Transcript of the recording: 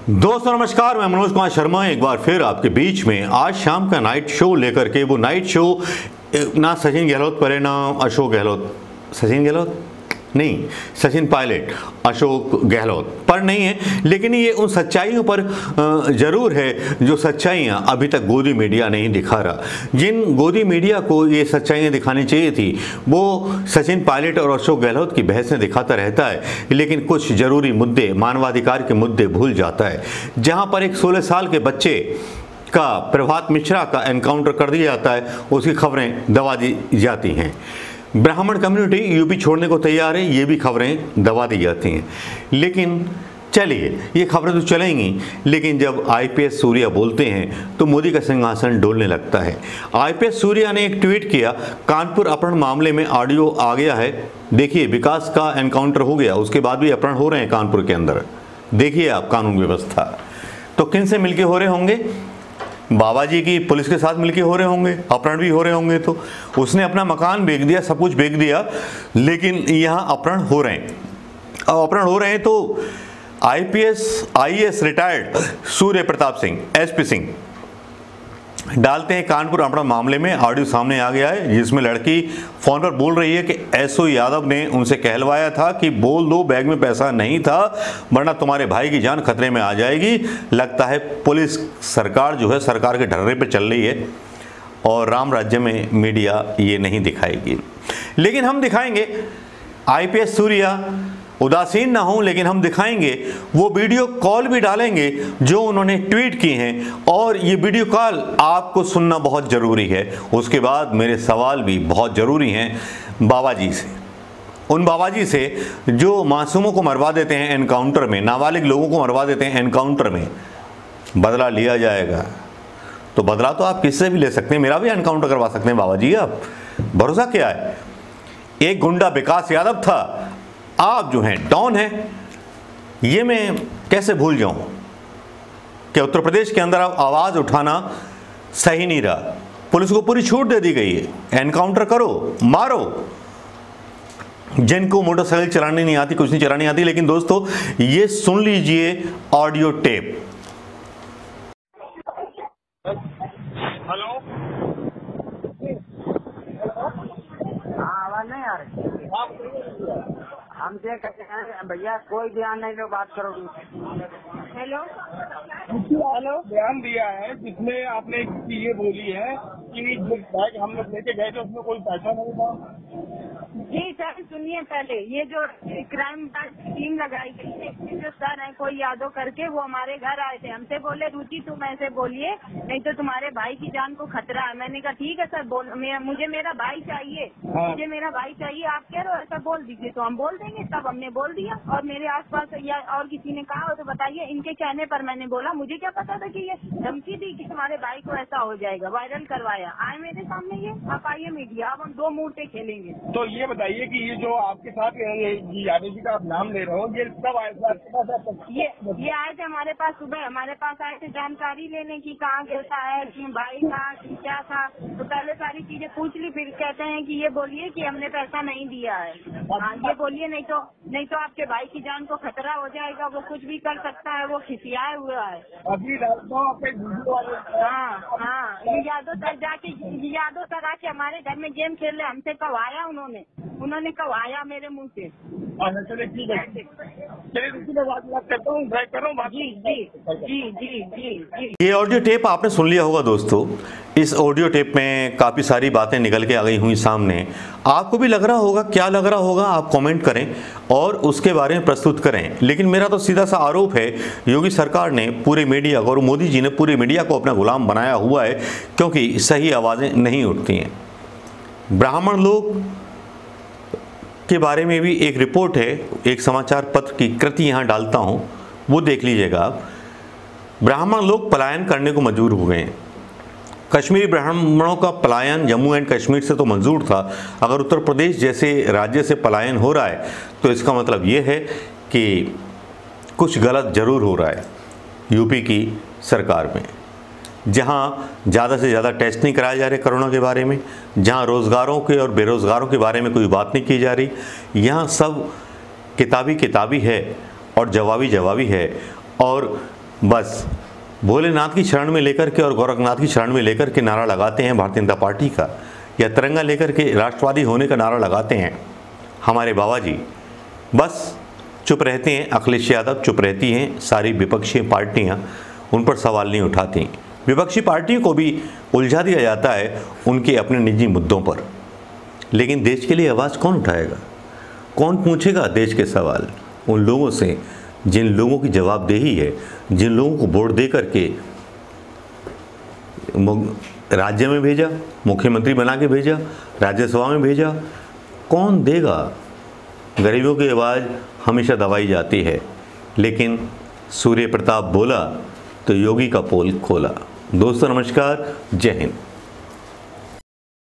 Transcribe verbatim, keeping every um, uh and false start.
दोस्तों नमस्कार, मैं मनोज कुमार शर्मा एक बार फिर आपके बीच में आज शाम का नाइट शो लेकर के। वो नाइट शो ना सचिन गहलोत पर है ना अशोक गहलोत, सचिन गहलोत नहीं, सचिन पायलट अशोक गहलोत पर नहीं है, लेकिन ये उन सच्चाइयों पर ज़रूर है जो सच्चाइयाँ अभी तक गोदी मीडिया नहीं दिखा रहा। जिन गोदी मीडिया को ये सच्चाइयाँ दिखानी चाहिए थी वो सचिन पायलट और अशोक गहलोत की बहसें दिखाता रहता है, लेकिन कुछ ज़रूरी मुद्दे, मानवाधिकार के मुद्दे भूल जाता है। जहाँ पर एक सोलह साल के बच्चे का, प्रभात मिश्रा का एनकाउंटर कर दिया जाता है, उसकी खबरें दबा दी जाती हैं। ब्राह्मण कम्युनिटी यूपी छोड़ने को तैयार है, ये भी खबरें दबा दी जाती हैं। लेकिन चलिए, ये खबरें तो चलेंगी, लेकिन जब आईपीएस सूर्या बोलते हैं तो मोदी का सिंहासन डोलने लगता है। आईपीएस सूर्या ने एक ट्वीट किया, कानपुर अपहरण मामले में ऑडियो आ गया है। देखिए, विकास का एनकाउंटर हो गया, उसके बाद भी अपहरण हो रहे हैं कानपुर के अंदर। देखिए आप कानून व्यवस्था तो किन से मिलके हो रहे होंगे? बाबा जी की पुलिस के साथ मिलके हो रहे होंगे, अपहरण भी हो रहे होंगे। तो उसने अपना मकान बेच दिया, सब कुछ बेच दिया, लेकिन यहाँ अपहरण हो रहे हैं। अब अपहरण हो रहे हैं तो IPS IAS retired Surya Pratap Singh, SP Singh डालते हैं कानपुर अपहरण मामले में ऑडियो सामने आ गया है, जिसमें लड़की फोन पर बोल रही है कि एसओ यादव ने उनसे कहलवाया था कि बोल दो बैग में पैसा नहीं था वरना तुम्हारे भाई की जान खतरे में आ जाएगी। लगता है पुलिस सरकार जो है सरकार के ढर्रे पे चल रही है और राम राज्य में मीडिया ये नहीं दिखाएगी, लेकिन हम दिखाएंगे। आईपीएस सूर्या उदासीन ना हो, लेकिन हम दिखाएंगे, वो वीडियो कॉल भी डालेंगे जो उन्होंने ट्वीट की हैं, और ये वीडियो कॉल आपको सुनना बहुत ज़रूरी है। उसके बाद मेरे सवाल भी बहुत ज़रूरी हैं बाबा जी से, उन बाबा जी से जो मासूमों को मरवा देते हैं एनकाउंटर में, नाबालिग लोगों को मरवा देते हैं एनकाउंटर में। बदला लिया जाएगा तो बदला तो आप किससे भी ले सकते हैं, मेरा भी एनकाउंटर करवा सकते हैं बाबा जी। आप भरोसा क्या है? एक गुंडा विकास यादव था, आप जो हैं डॉन हैं, ये मैं कैसे भूल जाऊं कि उत्तर प्रदेश के अंदर अब आवाज़ उठाना सही नहीं रहा। पुलिस को पूरी छूट दे दी गई है, एनकाउंटर करो, मारो जिनको मोटरसाइकिल चलानी नहीं आती, कुछ नहीं चलानी आती। लेकिन दोस्तों ये सुन लीजिए ऑडियो टेप। हेलो, आवाज नहीं आ रही। हमसे कहते हैं भैया कोई ध्यान नहीं दो, बात करो। हेलो हेलो बयान दिया है जिसमें आपने ये बोली है कि जो बैग हम लोग लेके गए थे उसमें कोई पैसा नहीं था। जी सर सुनिए, पहले ये जो क्राइम टीम लगाई गई है, जो सर है कोई यादव करके, वो हमारे घर आए थे। हमसे बोले रुचि तुम ऐसे बोलिए नहीं तो तुम्हारे भाई की जान को खतरा है। मैंने कहा ठीक है सर, बोल मे, मुझे मेरा भाई चाहिए, हाँ। मुझे मेरा भाई चाहिए, आप कह रहे हो ऐसा बोल दीजिए तो हम बोल देंगे। तब हमने बोल दिया, और मेरे आसपास या और किसी ने कहा हो तो बताइए। इनके कहने पर मैंने बोला, मुझे क्या पता था कि ये धमकी दी कि तुम्हारे भाई को ऐसा हो जाएगा, वायरल करवाया। आए मेरे सामने ये, आप आइए मीडिया, अब हम दो मूर्ते खेलेंगे। तो ये बताइए कि ये जो आपके साथ यादव जी का आप नाम ले रहे हो, ये कब आए थे आपके पास? ये ये आए थे हमारे पास सुबह, हमारे पास आए थे जानकारी लेने की, कहाँ गिरता है, कि भाई कहाँ, क्या था। तो पहले सारी चीजें पूछ ली, फिर कहते हैं कि ये बोलिए कि हमने पैसा नहीं दिया है। हाँ ये बोलिए, नहीं तो नहीं तो आपके भाई की जान को खतरा हो जाएगा, वो कुछ भी कर सकता है, वो खिसियाए हुआ है। अभी हाँ हाँ, यादव सर जाके यादव सर आके हमारे घर में गेम खेल रहे, हमसे कब आया उन्होंने उन्होंने कब आया मेरे मुंह से। चलिए ठीक है, चलिए रुकिए मैं बात बात करता हूँ, ड्राइव कर रहा हूँ। जी जी जी जी जी जी। ये ऑडियो टेप आपने सुन लिया होगा दोस्तों। इस ऑडियो टेप में काफ़ी सारी बातें निकल के आ गई हुई सामने। आपको भी लग रहा होगा, क्या लग रहा होगा आप कमेंट करें और उसके बारे में प्रस्तुत करें। लेकिन मेरा तो सीधा सा आरोप है, योगी सरकार ने पूरे मीडिया को और मोदी जी ने पूरे मीडिया को अपना गुलाम बनाया हुआ है, क्योंकि सही आवाज़ें नहीं उठती हैं। ब्राह्मण लोग के बारे में भी एक रिपोर्ट है, एक समाचार पत्र की कृति यहाँ डालता हूँ, वो देख लीजिएगा आप। ब्राह्मण लोग पलायन करने को मजबूर हो गए हैं। कश्मीरी ब्राह्मणों का पलायन जम्मू एंड कश्मीर से तो मंजूर था, अगर उत्तर प्रदेश जैसे राज्य से पलायन हो रहा है तो इसका मतलब ये है कि कुछ गलत ज़रूर हो रहा है यूपी की सरकार में। जहाँ ज़्यादा से ज़्यादा टेस्ट नहीं कराए जा रहे कोरोना के बारे में, जहाँ रोज़गारों के और बेरोज़गारों के बारे में कोई बात नहीं की जा रही, यहाँ सब किताबी किताबी है और जवाबी जवाबी है। और बस भोलेनाथ की शरण में लेकर के और गोरखनाथ की शरण में लेकर के नारा लगाते हैं भारतीय जनता पार्टी का, या तिरंगा लेकर के राष्ट्रवादी होने का नारा लगाते हैं हमारे बाबा जी। बस चुप रहते हैं, अखिलेश यादव चुप रहती हैं, सारी विपक्षी पार्टियां उन पर सवाल नहीं उठाती। विपक्षी पार्टियों को भी उलझा दिया जाता है उनके अपने निजी मुद्दों पर, लेकिन देश के लिए आवाज़ कौन उठाएगा? कौन पूछेगा देश के सवाल? उन लोगों से जिन लोगों की जवाबदेही है, जिन लोगों को वोट दे करके राज्य में भेजा, मुख्यमंत्री बना के भेजा, राज्यसभा में भेजा, कौन देगा? गरीबों की आवाज़ हमेशा दबाई जाती है, लेकिन सूर्य प्रताप बोला तो योगी का पोल खोला। दोस्तों नमस्कार, जय हिंद।